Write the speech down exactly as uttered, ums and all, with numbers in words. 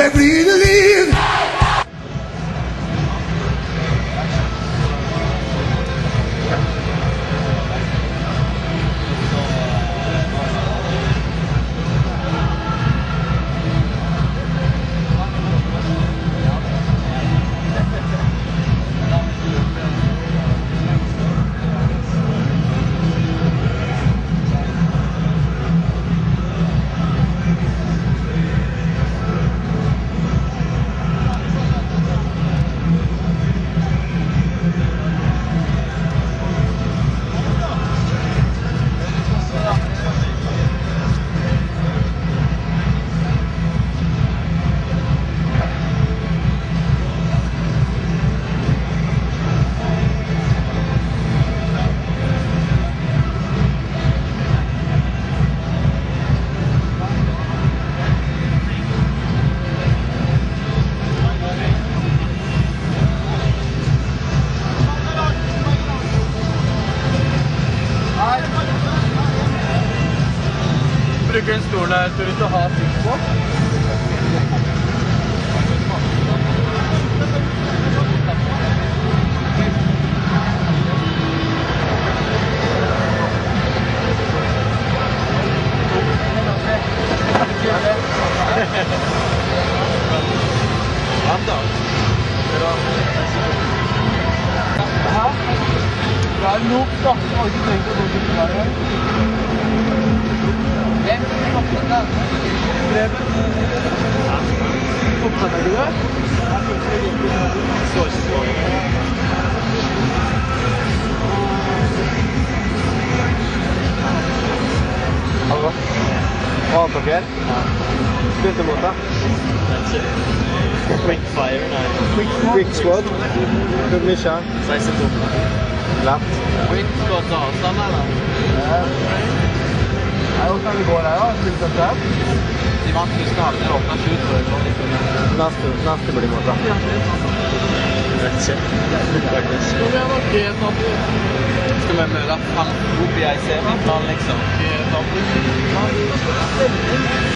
er fryd og liv. Bruker en stol der for å ha sikt på. Anda. Det er nok da. Jeg har ikke tenkt å gå til det her. Opptatt er du det? Står ikke på. Hallo? Hva har dere? Spilte mot deg? Quick fire, nei. Quick squad? Hvor mye? sekstito. Lett. Quick squad avstand, eller? Nei, hvordan er det går her da? Spilt seg frem? De vant huske halv til åpnet sju, tror jeg. Neste, neste blir måte. Jeg vet ikke. Faktisk. Skal vi ha noe G-tapp? Skal vi møte han opp i ei semifinalen, liksom? G-tapp?